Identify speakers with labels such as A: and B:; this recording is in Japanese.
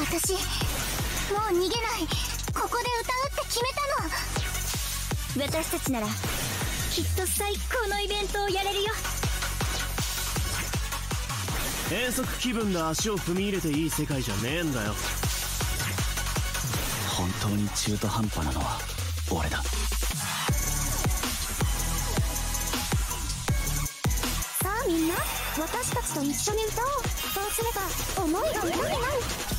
A: 私もう逃げない。ここで歌うって決めたの。私たちならきっと最高のイベントをやれるよ。
B: 遠足気分で足を踏み入れていい世界じゃねえんだよ。
C: 本当に中途半端なのは俺だ。さ
A: あみんな、私たちと一緒に歌おう。そうすれば思いが裏になる。